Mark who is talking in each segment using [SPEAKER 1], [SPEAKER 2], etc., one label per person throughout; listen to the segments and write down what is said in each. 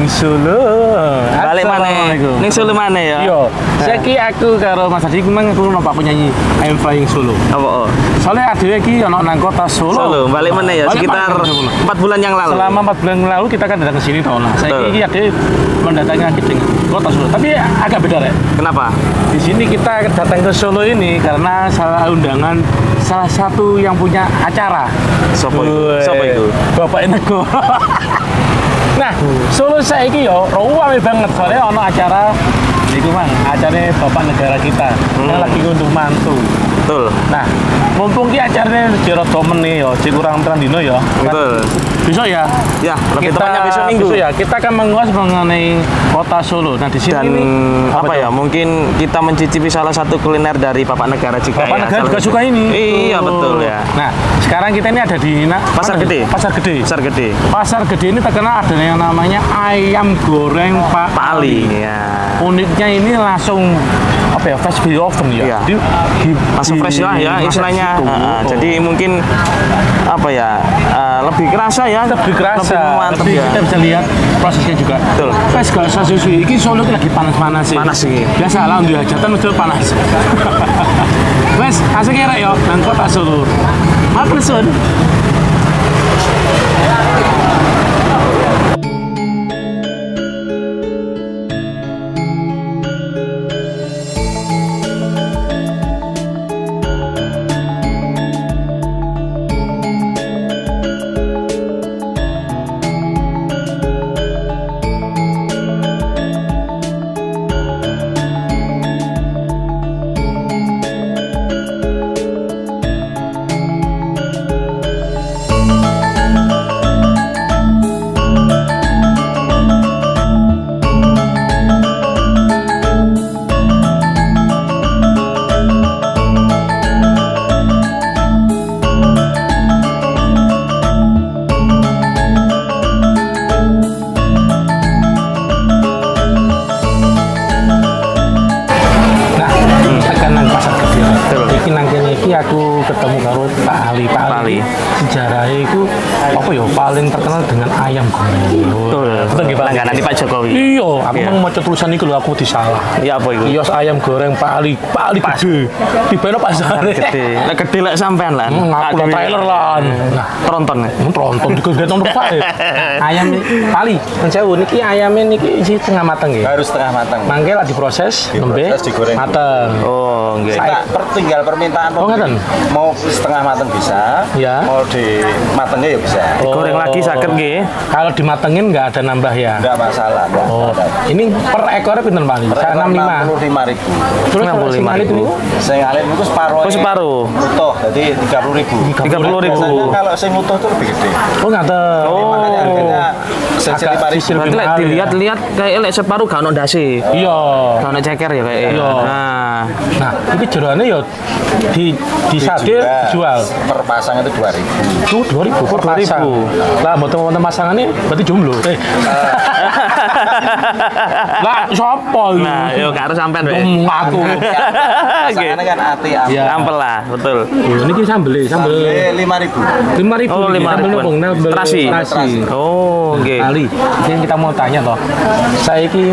[SPEAKER 1] Solo.
[SPEAKER 2] Balik mana? Ning Solo mana ya?
[SPEAKER 1] Iya. Saiki aku karo Mas Adi memang aku numpak penyanyi I'm Flying Solo.
[SPEAKER 2] Apa?
[SPEAKER 1] Soalnya adewe iki ono nang kota Solo.
[SPEAKER 2] Solo, balik mana ya?
[SPEAKER 1] Balik
[SPEAKER 2] Sekitar
[SPEAKER 1] mana?
[SPEAKER 2] 4 bulan yang lalu.
[SPEAKER 1] Selama 4 bulan yang lalu kita kan datang ke sini toh. Nah, saiki iki adewe mendatangi dengan kota Solo. Tapi agak beda, Rek.
[SPEAKER 2] Kenapa?
[SPEAKER 1] Di sini kita datang ke Solo ini karena undangan salah satu yang punya acara.
[SPEAKER 2] Sopo itu?
[SPEAKER 1] Bapak Nego. Nah, Solo saiki yo rame banget soalnya ono acara iku mang, acarane Bapak Negara kita yang lagi ngunduh mantu.
[SPEAKER 2] Betul.
[SPEAKER 1] Nah, mumpung ki acarane jero domen nih yo, kurang terang dino yo.
[SPEAKER 2] Betul.
[SPEAKER 1] Besok ya?
[SPEAKER 2] Ya, lebih tepatnya besok Minggu.
[SPEAKER 1] Besok ya, kita akan mengulas mengenai kota Solo. Nah, di sini
[SPEAKER 2] Dan
[SPEAKER 1] ini
[SPEAKER 2] apa ya? Mungkin kita mencicipi salah satu kuliner dari Bapak Negara juga.
[SPEAKER 1] Bapak Negara juga suka ini.
[SPEAKER 2] Iya, betul ya.
[SPEAKER 1] Nah, sekarang kita ini ada di
[SPEAKER 2] Pasar Gede.
[SPEAKER 1] Pasar Gede.
[SPEAKER 2] Pasar Gede.
[SPEAKER 1] Pasar Gede ini terkenal ada yang namanya ayam goreng Pak
[SPEAKER 2] Ali. Ya.
[SPEAKER 1] Uniknya ini langsung apa ya, fresh di oven ya.
[SPEAKER 2] Iya. Langsung fresh lah ya istilahnya. Jadi mungkin apa ya? Lebih kerasa ya.
[SPEAKER 1] Lebih kerasa.
[SPEAKER 2] Lebih mantap ya.
[SPEAKER 1] Kita bisa lihat prosesnya juga.
[SPEAKER 2] Betul.
[SPEAKER 1] Wes gak usah susu. Iki Solo iki lagi panas-panas sih.
[SPEAKER 2] Panas iki.
[SPEAKER 1] Biasa lah untuk hajatan betul panas. Wes, asik ya Rek yo nang kota Solo. Matur suwun. Aku ketemu karo Pak Ali. Pak Ali. Sejarahnya itu apa ya, paling terkenal dengan ayam goreng.
[SPEAKER 2] Betul.
[SPEAKER 1] Betul nggih Pak?
[SPEAKER 2] Langganan di Pak Jokowi.
[SPEAKER 1] Iya, aku mau maca tulisan iku lho, aku disalah.
[SPEAKER 2] Iya apa itu?
[SPEAKER 1] Kios ayam goreng Pak Ali. Pak Ali gede. Tibane pasar
[SPEAKER 2] Gede. Lek gede lek sampean lah.
[SPEAKER 1] Ngaku lah trailer lah. Nah,
[SPEAKER 2] tronton.
[SPEAKER 1] Tronton digawe nomor Pak. Ayam Pak Ali, mencewu niki ayamnya niki isi setengah mateng nggih.
[SPEAKER 3] Harus setengah mateng.
[SPEAKER 1] Mangke lah diproses, nembe mateng.
[SPEAKER 2] Oh, nggih.
[SPEAKER 3] Tinggal permintaan
[SPEAKER 1] ngeten.
[SPEAKER 3] Mau setengah mateng bisa,
[SPEAKER 1] ya.
[SPEAKER 3] Mau di matengnya ya bisa.
[SPEAKER 2] Digoreng lagi saged nggih.
[SPEAKER 1] Kalau dimatengin nggak ada nambah ya?
[SPEAKER 3] Nggak masalah.
[SPEAKER 1] Ini per ekornya pinten Pak Ali?
[SPEAKER 3] 65.000.
[SPEAKER 1] Terus 65.000 niku?
[SPEAKER 3] Sing alit niku separuh.
[SPEAKER 2] Oh, separuh.
[SPEAKER 3] Utuh, jadi 30.000.
[SPEAKER 2] 30.000.
[SPEAKER 3] Kalau sing utuh itu lebih gede.
[SPEAKER 1] Oh, ngaten.
[SPEAKER 3] Makanya harganya sensil 5.000.
[SPEAKER 2] Berarti lek dilihat-lihat kayak lek separuh gak ono ndase.
[SPEAKER 1] Iya.
[SPEAKER 2] Gak ono ceker ya kayak.
[SPEAKER 1] Iya. Nah, iki jerone ya disadil jual.
[SPEAKER 3] Per pasang itu 2.000.
[SPEAKER 1] Tuh 2.000 per pasang. Lah, teman-teman pasangannya berarti jomblo. Lah, sapa iki?
[SPEAKER 2] Nah, yo gak harus sampean wae.
[SPEAKER 1] Aku.
[SPEAKER 3] Pasangannya kan ati
[SPEAKER 1] Iya.
[SPEAKER 2] Ampel lah, betul.
[SPEAKER 1] Niki sambel
[SPEAKER 3] 5.000.
[SPEAKER 1] 5.000.
[SPEAKER 2] Oh, 5.000. Terasi. Oh, nggih.
[SPEAKER 1] Ali, ini kita mau tanya toh. Saiki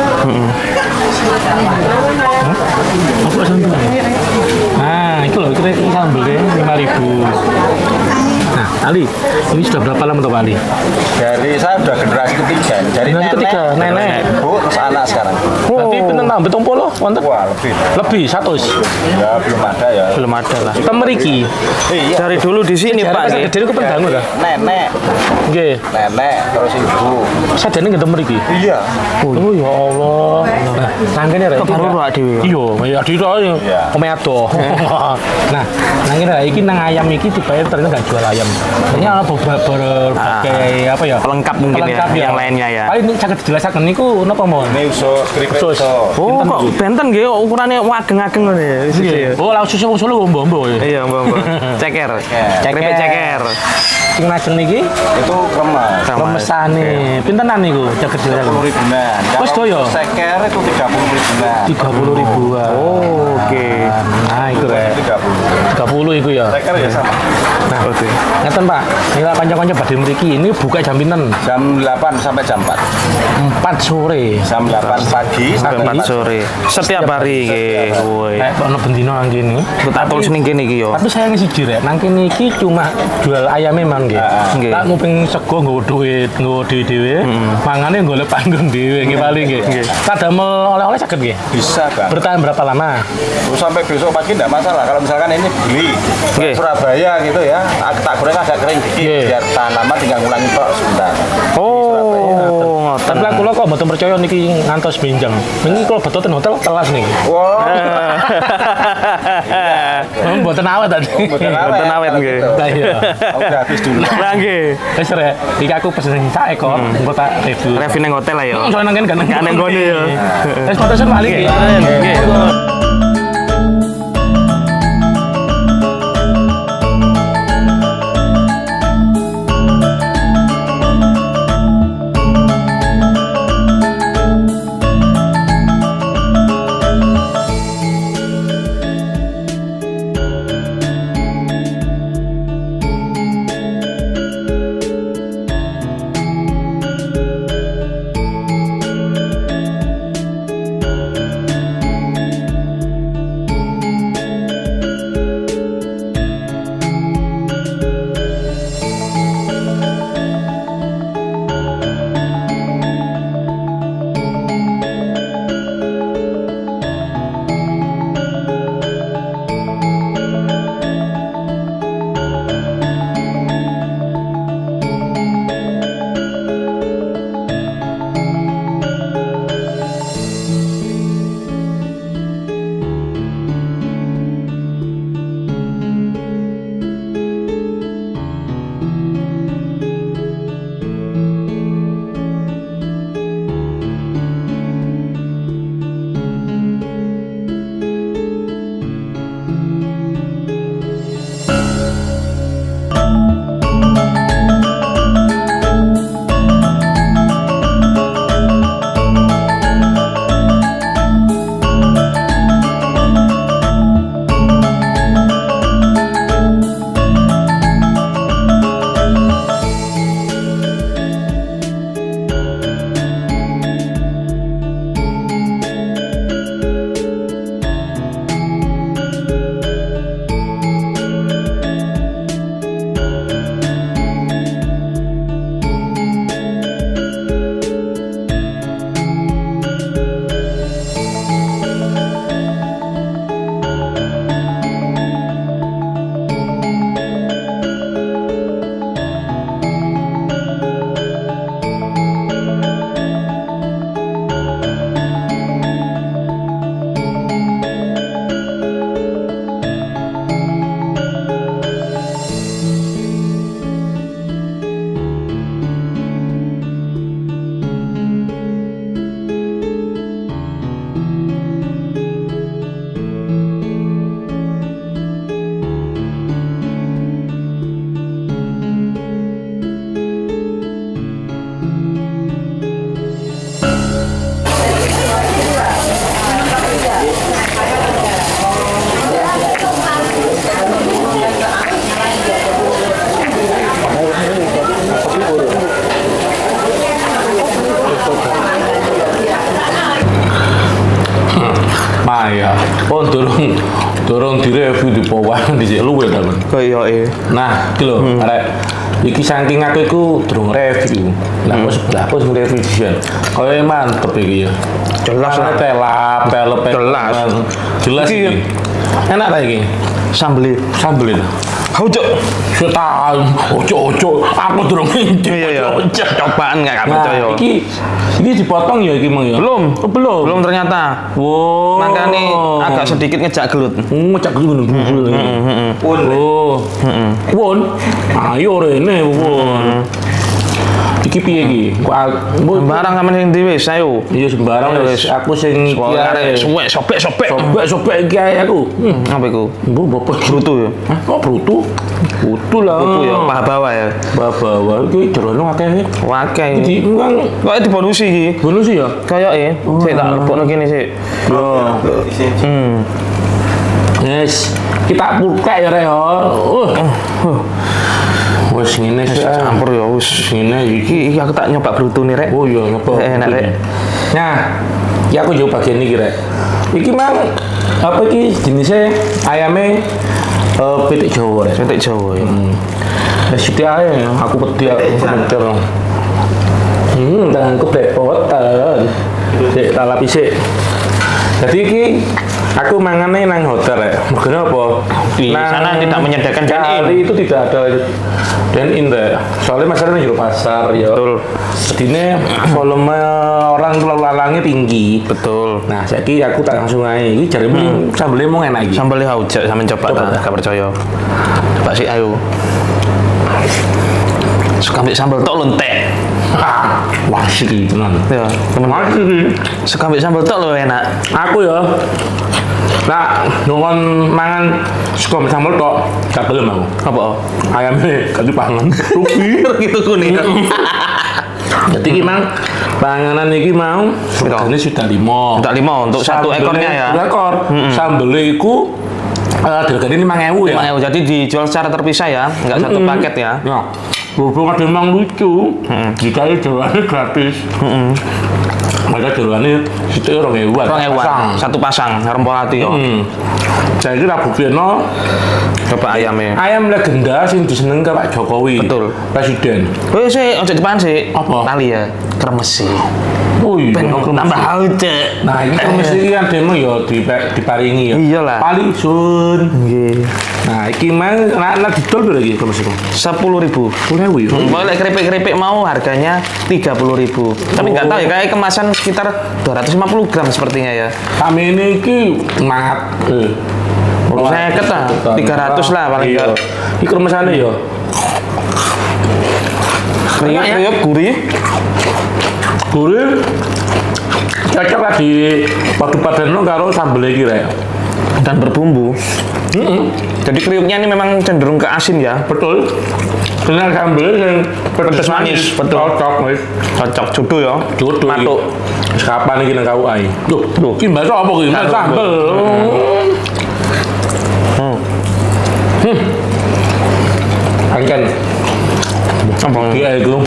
[SPEAKER 1] apa sambel? Nah, itu loh, kita sambelnya 5.000. Nah, Ali, ini sudah berapa lama toh Pak Ali?
[SPEAKER 3] Dari saya udah generasi ketiga. Dari
[SPEAKER 1] nenek,
[SPEAKER 3] bu, terus anak sekarang.
[SPEAKER 1] Berarti pinten tambah tompo loh, wonten?
[SPEAKER 3] Wah, lebih
[SPEAKER 1] 100.
[SPEAKER 3] Ya, belum ada ya.
[SPEAKER 2] Belum ada lah.
[SPEAKER 1] Temeriki.
[SPEAKER 3] Iya.
[SPEAKER 2] Dari dulu di sini Pak.
[SPEAKER 1] Jadi aku pendangu dah.
[SPEAKER 3] Nenek.
[SPEAKER 1] Nggih.
[SPEAKER 3] Nenek, terus ibu.
[SPEAKER 1] Sadene nggih temeriki.
[SPEAKER 3] Iya.
[SPEAKER 1] Oh ya Allah. Nah, nangkene rek.
[SPEAKER 2] Baru ro dhewe.
[SPEAKER 1] Iya, dhewe ya. Komeado. Nah, nangkene rek iki nang ayam iki dibayar ternyata gak jual ayam. Ternyata berbagai apa ya?
[SPEAKER 2] Pelengkap mungkin ya, yang lainnya ya.
[SPEAKER 1] Paling ini sangat dijelaskan niku napa mon?
[SPEAKER 3] Ini usus, keripik usus.
[SPEAKER 2] Oh, kok benten nggih ukurannya ageng-ageng ngono ya.
[SPEAKER 1] Oh, langsung susu Solo mbok-mbok ya.
[SPEAKER 2] Iya, mbok-mbok. Ceker. Keripik ceker.
[SPEAKER 1] Sing lajeng niki
[SPEAKER 3] itu kremes.
[SPEAKER 1] Kremesane. Pintenan niku jaket jaket.
[SPEAKER 3] 10.000-an.
[SPEAKER 1] Wes doyo.
[SPEAKER 3] Ceker itu 30.000. 30.000-an.
[SPEAKER 1] 30.000-an.
[SPEAKER 2] Oh, oke.
[SPEAKER 1] Nah, itu rek.
[SPEAKER 3] 30.
[SPEAKER 1] 30 itu ya.
[SPEAKER 3] Steker ya sama.
[SPEAKER 1] Nah, oke. Ngeten Pak, nila kanca-kanca badhe mriki ini buka jam pinten?
[SPEAKER 3] Jam 8 sampai jam 4.
[SPEAKER 1] 4 sore.
[SPEAKER 3] Jam 8 pagi
[SPEAKER 2] Sampai 4 sore. Setiap hari nggih. Woi.
[SPEAKER 1] Ono bendino nang kene.
[SPEAKER 2] Betul sing kene iki yo.
[SPEAKER 1] Tapi sayang siji rek, nang kene iki cuma jual ayam memang nggih.
[SPEAKER 2] Nggih.
[SPEAKER 1] Tak nguping sego nggo duit, nggo dhewe-dhewe. Mangane golek panggung dhewe nggih paling nggih. Tak damel oleh-oleh saged nggih.
[SPEAKER 3] bisa Bang.
[SPEAKER 1] Bertahan berapa lama?
[SPEAKER 3] Terus sampai besok pagi enggak masalah. Kalau misalkan ini beli
[SPEAKER 2] Oke.
[SPEAKER 3] Surabaya gitu ya, tak goreng agak kering dikit
[SPEAKER 1] Oke.
[SPEAKER 3] biar tanaman tinggal ngulangi tok sebentar.
[SPEAKER 2] Oh,
[SPEAKER 1] Tapi lah kula kok mboten percaya niki ngantos benjang. Niki kula betul hotel telas niki.
[SPEAKER 3] Wow.
[SPEAKER 1] Mboten awet tadi.
[SPEAKER 2] Mboten awet, nggih.
[SPEAKER 1] Lah iya.
[SPEAKER 3] Udah habis dulu.
[SPEAKER 2] Lah nggih.
[SPEAKER 1] Wis rek, iki aku pesen sak ekor, engko tak review.
[SPEAKER 2] Review ning hotel lah yo.
[SPEAKER 1] Soalnya nang kene
[SPEAKER 2] Gak nang kono ya.
[SPEAKER 1] Wis patosen balik iki.
[SPEAKER 2] Nggih.
[SPEAKER 1] Ya. Oh, durung direview di bawah dhisik luwe ta, Bang.
[SPEAKER 2] Koyoke.
[SPEAKER 1] Nah, iki lho, arek iki saking aku iku durung review. Lah kok sebelah aku sing review dhisik. Kaya mantep iki ya.
[SPEAKER 2] Jelas lah.
[SPEAKER 1] Telap, telep.
[SPEAKER 2] Jelas.
[SPEAKER 1] Jelas
[SPEAKER 2] Iki.
[SPEAKER 1] iki. Enak ta iki?
[SPEAKER 2] Sambel.
[SPEAKER 1] Sambel itu.
[SPEAKER 2] Ojo.
[SPEAKER 1] Setan, ojo, aku durung ngintip.
[SPEAKER 2] Iya. Cobaan enggak percaya.
[SPEAKER 1] Iki dipotong ya iki, Mang ya?
[SPEAKER 2] Belum.
[SPEAKER 1] Oh, belum.
[SPEAKER 2] Belum ternyata.
[SPEAKER 1] Wow.
[SPEAKER 2] Makanya agak sedikit ngejak gelut.
[SPEAKER 1] Ngecak dulu ngono. Oh. Won. Ayo rene, Won. Iki Iki piye iki?
[SPEAKER 2] Sembarang sama yang di wis, ayo.
[SPEAKER 1] Iya sembarang wis. Aku sing
[SPEAKER 2] Suwek, sobek.
[SPEAKER 1] sobek iki ae aku.
[SPEAKER 2] Apa iku?
[SPEAKER 1] Bu bapak
[SPEAKER 2] Brutu ya.
[SPEAKER 1] Hah? Kok brutu? Brutu lah.
[SPEAKER 2] Brutu ya, paha bawah ya.
[SPEAKER 1] Bawa iki jerono akeh.
[SPEAKER 2] Wakai.
[SPEAKER 1] Iki kan
[SPEAKER 2] Kok dibonusi iki?
[SPEAKER 1] bonus ya?
[SPEAKER 2] Kayak sik tak lebokno kene sik.
[SPEAKER 1] Yo. Yes, kita purkek ya Reo. Wes ngene sih.
[SPEAKER 2] Campur ya wis.
[SPEAKER 1] Ngene iki.
[SPEAKER 2] Iki aku tak nyoba brutu nih rek.
[SPEAKER 1] Oh iya, nyoba.
[SPEAKER 2] Enak rek.
[SPEAKER 1] Nah, ya aku juga bagian iki rek. Iki mang apa iki jenisnya ayamnya pitik Jawa rek.
[SPEAKER 2] Pitik Jawa ya.
[SPEAKER 1] Ya sithik ae aku pedhi aku komentar. Tanganku belepotan. Sik tak lapis sik. Jadi iki aku mangane nang hotel ya. Mergane apa?
[SPEAKER 2] Di sana tidak menyediakan dine-in.
[SPEAKER 1] Kali itu tidak ada dine-in deh. Soalnya masalahnya juru pasar ya.
[SPEAKER 2] Betul.
[SPEAKER 1] Jadinya volume orang lalu lalangnya tinggi.
[SPEAKER 2] Betul.
[SPEAKER 1] Nah, saiki aku tak langsung aja. Iki jarene sambelnya mau enak iki.
[SPEAKER 2] Sambal haujak sampean coba ta, gak percaya. Coba sih ayo. Suka ambil sambal tok lontek.
[SPEAKER 1] Wah, sih tenan.
[SPEAKER 2] Ya,
[SPEAKER 1] Masih.
[SPEAKER 2] suka ambil sambal tok lo enak.
[SPEAKER 1] Aku ya. Nah, nongon mangan suka sambal tok, gak gelem aku.
[SPEAKER 2] Apa?
[SPEAKER 1] Ayamnya gak dipangan. Rugi.
[SPEAKER 2] Gitu kuning.
[SPEAKER 1] Jadi iki mang panganan iki mau regane sudah 5.
[SPEAKER 2] Untuk 5 untuk satu ekornya ya.
[SPEAKER 1] Satu ekor. Sambelnya iku harganya 5.000 ya.
[SPEAKER 2] 5.000. Jadi dijual secara terpisah ya, enggak satu paket ya.
[SPEAKER 1] Ya. Berhubung ada emang lucu, jika jeroannya gratis. Maka jeroannya itu 2.000-an.
[SPEAKER 2] 2.000-an. Satu pasang rempol hati yo.
[SPEAKER 1] Saya kira buktinya
[SPEAKER 2] Coba ayamnya.
[SPEAKER 1] ayam legenda sing diseneng ke Pak Jokowi.
[SPEAKER 2] Betul.
[SPEAKER 1] Presiden.
[SPEAKER 2] Wih sih, ojo depan sih.
[SPEAKER 1] Apa?
[SPEAKER 2] Tali ya, kremes sih.
[SPEAKER 1] Oh iya.
[SPEAKER 2] Ben tambah haujak.
[SPEAKER 1] Nah, ini kan mesti kan demo ya diparingi ya.
[SPEAKER 2] Iyalah.
[SPEAKER 1] Paling sun.
[SPEAKER 2] Nggih.
[SPEAKER 1] Nah, iki mang anak didol berapa iki kemes iku?
[SPEAKER 2] 10.000.
[SPEAKER 1] 10.000 ya.
[SPEAKER 2] Boleh keripik-keripik mau harganya 30.000. Tapi nggak tahu ya, kayak kemasan sekitar 250 gram sepertinya ya.
[SPEAKER 1] Kami ini iki mangat.
[SPEAKER 2] Saya kata 300 lah paling
[SPEAKER 1] iya.
[SPEAKER 2] nggak.
[SPEAKER 1] Iki kemesane ya.
[SPEAKER 2] Kriuk-kriuk gurih.
[SPEAKER 1] Gurih. Cocok lah di padu-padanno karo sambel iki rek.
[SPEAKER 2] Dan berbumbu. Jadi kriuknya ini memang cenderung ke asin ya.
[SPEAKER 1] Betul. Dengan sambel yang pedes
[SPEAKER 2] manis, betul.
[SPEAKER 1] Cocok wis.
[SPEAKER 2] Cocok jodoh ya.
[SPEAKER 1] Jodoh iki.
[SPEAKER 2] Matuk.
[SPEAKER 1] Wis kapan iki nang KUA iki? Loh, iki mbak apa iki? Mbak sambel. Angken.
[SPEAKER 2] Apa?
[SPEAKER 1] Iya itu.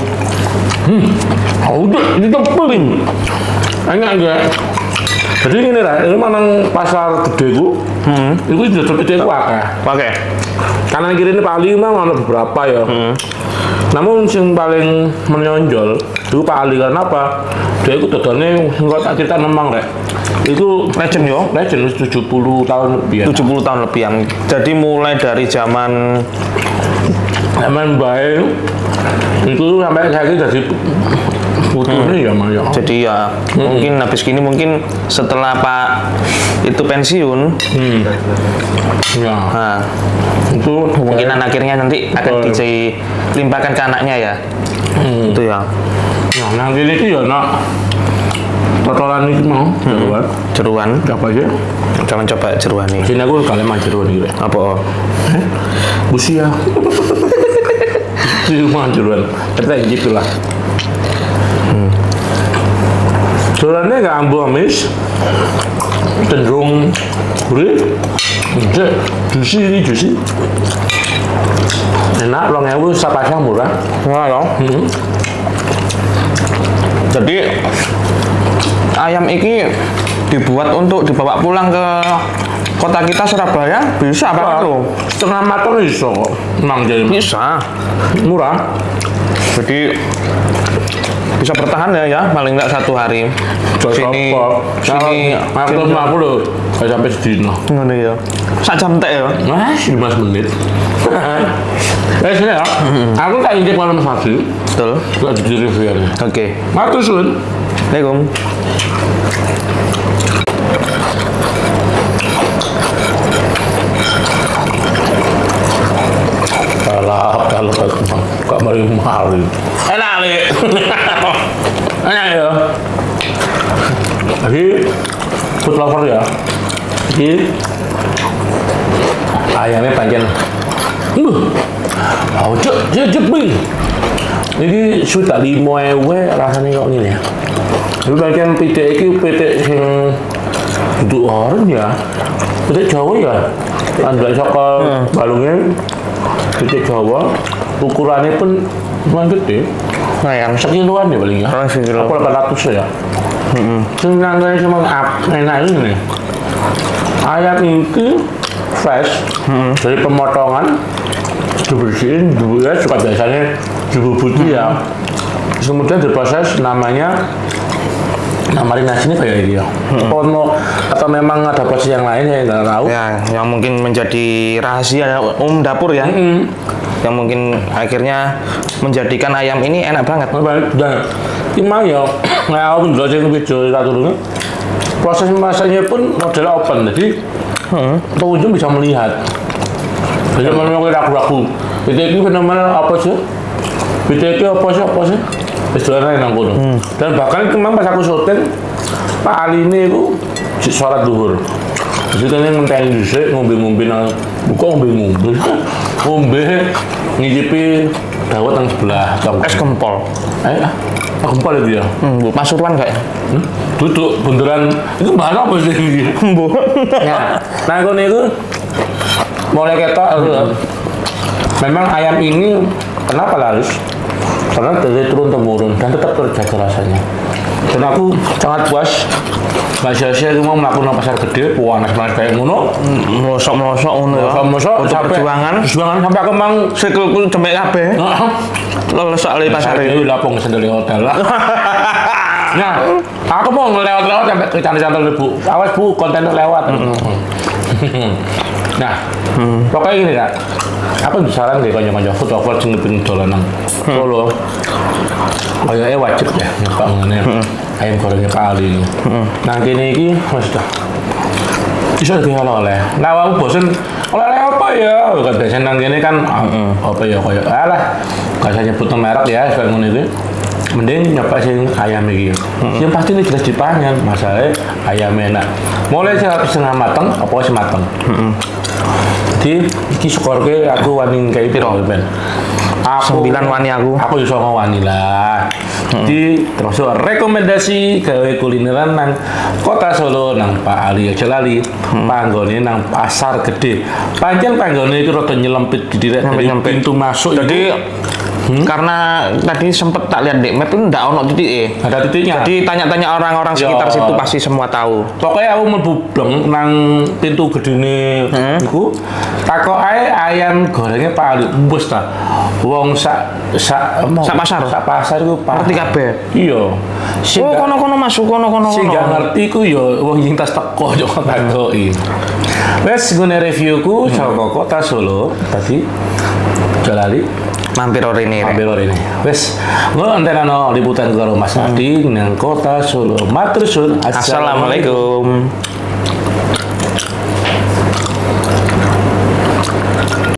[SPEAKER 1] Udah, ini tuh peling. Enak enggak? Jadi ini lah, ini manang pasar gede ku. Itu sudah gede ku akeh.
[SPEAKER 2] Oke.
[SPEAKER 1] Kanan kiri ini paling memang ada beberapa ya. Namun yang paling menonjol itu Pak Ali karena apa? Dia itu dodolnya nggak tak cerita nemang rek. Itu
[SPEAKER 2] Legend yo.
[SPEAKER 1] legend 70 tahun lebih.
[SPEAKER 2] 70 tahun lebih yang. Jadi mulai dari zaman
[SPEAKER 1] baik itu sampai saya jadi butuhnya ya Mas ya.
[SPEAKER 2] jadi ya mungkin habis gini mungkin setelah Pak itu pensiun.
[SPEAKER 1] Ya.
[SPEAKER 2] Nah,
[SPEAKER 1] Itu
[SPEAKER 2] kemungkinan akhirnya nanti akan dilimpahkan ke anaknya ya. Itu ya.
[SPEAKER 1] Nah, nanti ini ya nak totolan ini mau jeruan.
[SPEAKER 2] Jeruan.
[SPEAKER 1] Apa aja?
[SPEAKER 2] Jangan coba jeruan nih.
[SPEAKER 1] Sini aku kalian mah jeruan gitu.
[SPEAKER 2] Apa?
[SPEAKER 1] Busia. Sini mah jeruan. Kita gitu lah. Jeruannya nggak ambu amis, cenderung gurih, juicy. Enak, 2.000 sapasang murah.
[SPEAKER 2] Nah, ya. Jadi ayam ini dibuat untuk dibawa pulang ke kota kita Surabaya bisa apa lo?
[SPEAKER 1] Setengah matang bisa kok. Emang jadi
[SPEAKER 2] Bisa.
[SPEAKER 1] murah.
[SPEAKER 2] Jadi bisa bertahan ya paling nggak 1 hari. Sini
[SPEAKER 1] Aku loh, saya sampai sedino.
[SPEAKER 2] ngono ya. Sak jam tek ya.
[SPEAKER 1] Nah, 15 menit. Sini ya. Aku tak injek malam satu.
[SPEAKER 2] Betul.
[SPEAKER 1] Gak jadi reviewnya.
[SPEAKER 2] Oke.
[SPEAKER 1] Matur suwun.
[SPEAKER 2] Assalamualaikum.
[SPEAKER 1] Kalau kak mari. Enak, Le. Jadi food lover ya. Jadi ayamnya panjang. Ojo, jejebi. Ini sudah 5.000 rasanya kok gini ya. Tapi bagian pitik ini pitik yang duduk orang ya. Pitik Jawa ya. Andai saka balungnya pitik Jawa. Ukurannya pun lumayan gede.
[SPEAKER 2] Nah, yang
[SPEAKER 1] Sekiloan ya paling ya.
[SPEAKER 2] sekilo.
[SPEAKER 1] Aku 800 ya. Senangnya sama enak ini nih. Ayam ini fresh dari pemotongan dibersihin, ya suka biasanya dibubuti ya. Kemudian diproses namanya marinasi ini kayak ini ya. Atau memang ada proses yang lain saya nggak tahu.
[SPEAKER 2] Ya, yang mungkin menjadi rahasia umum dapur ya. Yang mungkin akhirnya menjadikan ayam ini enak banget.
[SPEAKER 1] Dan gimana ya? Nggak aku jelasin video satu dulu. Proses masaknya pun modelnya open, jadi pengunjung bisa melihat. Jadi memang ragu-ragu. BTQ fenomena apa sih? BTQ apa sih? Istilahnya yang kono. Dan bahkan kemarin pas aku syuting, Pak Ali ini itu sholat duhur. Jadi kan yang ngenteni dhisik ngombe-ngombe nang ngombe ngicipi dawet yang sebelah
[SPEAKER 2] Es gempol.
[SPEAKER 1] gempol itu ya.
[SPEAKER 2] Bu Pasuruan kayak.
[SPEAKER 1] Duduk beneran itu bahan apa sih?
[SPEAKER 2] Bu.
[SPEAKER 1] Nah, itu mulai ketok memang ayam ini kenapa laris? Karena dari turun temurun dan tetap terjaga rasanya. Dan aku sangat puas. Mbak Sia mau melakukan pasar gede, panas kayak ngono.
[SPEAKER 2] Mosok-mosok ngono ya.
[SPEAKER 1] Mosok sampai perjuangan sampai aku mang
[SPEAKER 2] sikilku cemek kabeh. Lolos soal pasar
[SPEAKER 1] itu lapong sendiri hotel lah. Nah, aku mau ngelewat-lewat sampai ke cantik-cantik Bu. Awas Bu, konten lewat. Nah, pokoknya gini Kak. Aku saran deh kanca-kanca foto-foto sing pengen dolanan Solo. Kayaknya wajib ya nyoba ngene. Ayam gorengnya Pak Ali ini. Nah, kene iki wis dah. Bisa oleh. Nah, aku bosen oleh apa ya? Kan biasanya nang kene kan apa ya kayak alah. Gak usah nyebut merek ya, kayak ngono iki. Mending nyoba sing ayam iki. Yang pasti ini jelas dipangan, masalahnya ayam enak. Mulai setengah mateng apa sih mateng. Jadi iki skorke aku wani kayak piro ben.
[SPEAKER 2] 9 wani aku.
[SPEAKER 1] Aku iso ngwani lah. Jadi termasuk rekomendasi gawe kulineran nang Kota Solo nang Pak Ali aja lali. Panggone nang Pasar Gede. Pancen panggone itu rada nyelempit didirek dari pintu masuk.
[SPEAKER 2] Jadi karena tadi sempet tak lihat di map itu nggak ono titik.
[SPEAKER 1] Ada titiknya.
[SPEAKER 2] Jadi tanya-tanya orang-orang sekitar situ pasti semua tahu.
[SPEAKER 1] Pokoknya aku mlebu bleng nang pintu gedene iku takok ae ayam gorengnya Pak Ali. Wis ta. Wong sak
[SPEAKER 2] pasar.
[SPEAKER 1] Sak pasar iku
[SPEAKER 2] Ngerti kabeh.
[SPEAKER 1] Iya.
[SPEAKER 2] Oh, kono-kono masuk kono-kono.
[SPEAKER 1] Sing gak ngerti ku ya wong sing tas teko yo takoki. Wes ngene reviewku saka Kota Solo tadi jalali
[SPEAKER 2] mampir ini.
[SPEAKER 1] Wes, ngontenano liputan karo Mas Adi nang Kota Solo. Matur suwun.
[SPEAKER 2] Assalamualaikum.